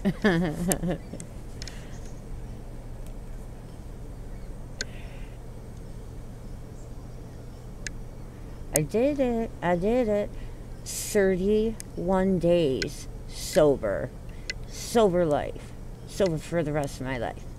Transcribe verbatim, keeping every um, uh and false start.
I did it. I did it. thirty-one days sober. Sober life. Sober for the rest of my life.